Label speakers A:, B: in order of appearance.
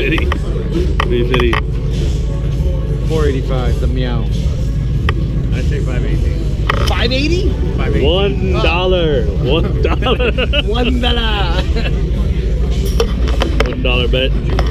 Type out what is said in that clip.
A: City. Bay City.
B: 485, the meow.
C: I'd say 580.
B: 580?
C: 580.
A: $1. $1.
B: $1.
A: $1 bet.